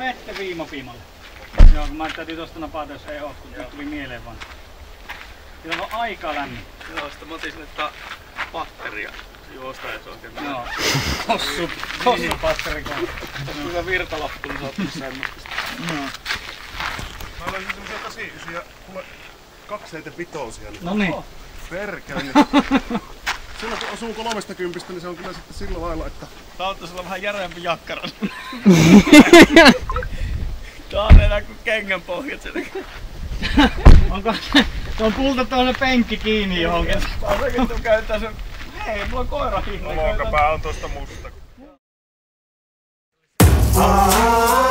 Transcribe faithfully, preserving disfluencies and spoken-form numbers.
vettä viimapiimalle. Joo, kun mä täytyy tosta napata, jos ei oo, kun nyt tuli mieleen vaan. Siellä on aika lämmin. Joo, sitten mä otin sinne tää patteria. Juosta ei se oikein. Joo. Kossu, kossu patteri kohdalla. Tässä on hyvä virtalappu, niin sä oot semmoista. Joo. Mä löysin semmosia kahdeksankymmentäyhdeksän, kuule kaksikymmentäviisi. Noniin. Perkele. Silloin kun osuu kolmekymmentä, niin se on kyllä sitten sillä lailla, että... Tää on olla vähän järeämpi jakkara. Tää on enää kuin kengän pohjat. Onko se on pultattu se penkki kiinni johonkin? Tää on sekin tuu käyttää sen... Hei, mulla on koira hihna. Olkapää on tosta musta. Aaaand.